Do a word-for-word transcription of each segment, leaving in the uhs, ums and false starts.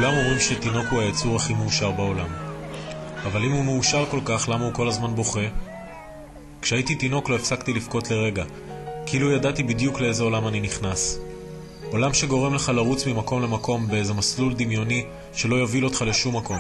כולם אומרים שתינוק הוא היצור הכי מאושר בעולם. אבל אם הוא מאושר כל כך, למה הוא כל הזמן בוכה? כשהייתי תינוק לא הפסקתי לבכות לרגע, כאילו ידעתי בדיוק לאיזה עולם אני נכנס. עולם שגורם לך לרוץ ממקום למקום באיזה מסלול דמיוני שלא יוביל אותך לשום מקום.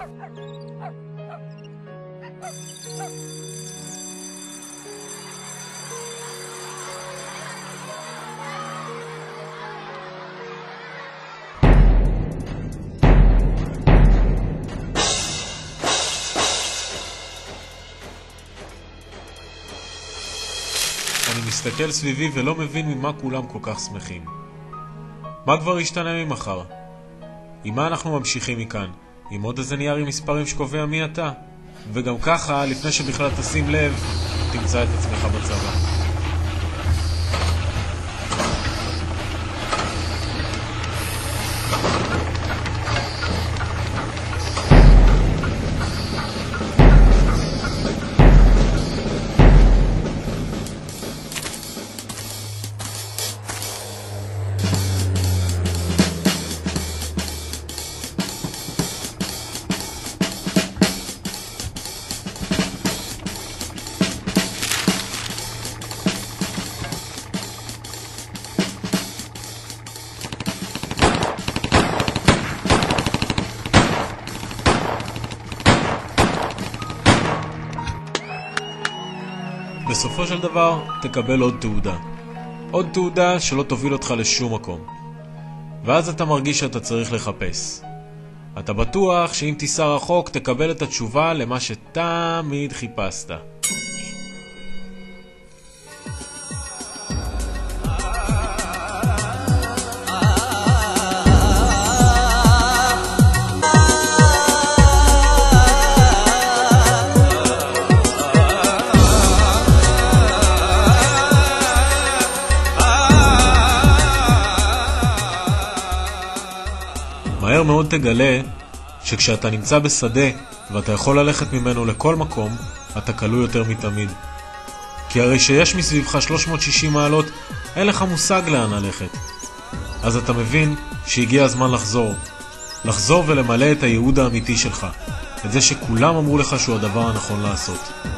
אני מסתכל סביבי ולא מבין ממה כולם כל כך שמחים. מה כבר ישתנה ממחר? עם מה אנחנו ממשיכים מכאן? עם עוד איזה נייר עם מספרים שקובע מי אתה? וגם ככה, לפני שבכלל תשים לב, תמצא את עצמך בצבא. בסופו של דבר תקבל עוד תעודה. עוד תעודה שלא תוביל אותך לשום מקום. ואז אתה מרגיש שאתה צריך לחפש. אתה בטוח שאם תיסע רחוק תקבל את התשובה למה שתמיד חיפשת. מהר מאוד תגלה שכשאתה נמצא בשדה ואתה יכול ללכת ממנו לכל מקום, אתה קלו יותר מתמיד. כי הרי שיש מסביבך שלוש מאות ושישים מעלות, אין לך מושג לאן ללכת. אז אתה מבין שהגיע הזמן לחזור. לחזור ולמלא את הייעוד האמיתי שלך. את זה שכולם אמרו לך שהוא הדבר הנכון לעשות.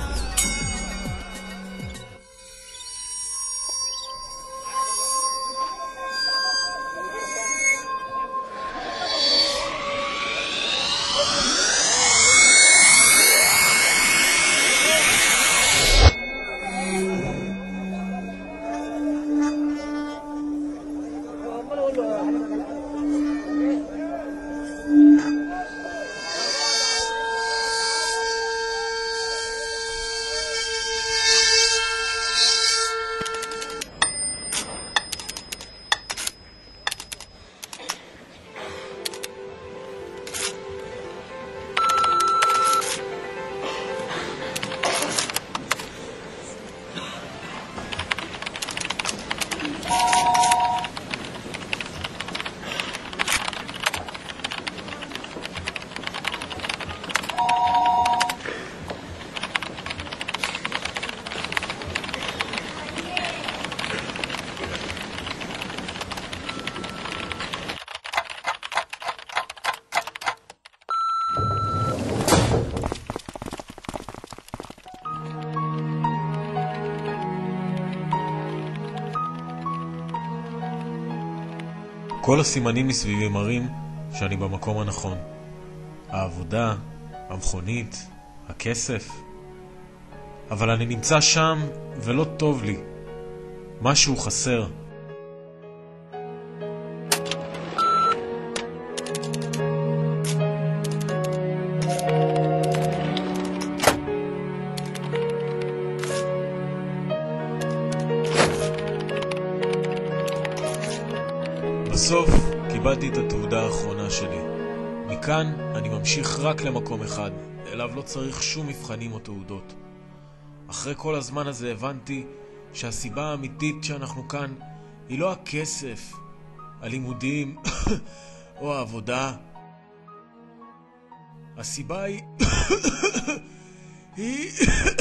כל הסימנים מסביבי מראים שאני במקום הנכון. העבודה, המכונית, הכסף. אבל אני נמצא שם ולא טוב לי. משהו חסר. בסוף קיבלתי את התעודה האחרונה שלי. מכאן אני ממשיך רק למקום אחד, אליו לא צריך שום מבחנים או תעודות. אחרי כל הזמן הזה הבנתי שהסיבה האמיתית שאנחנו כאן היא לא הכסף, הלימודים או העבודה. הסיבה היא... היא...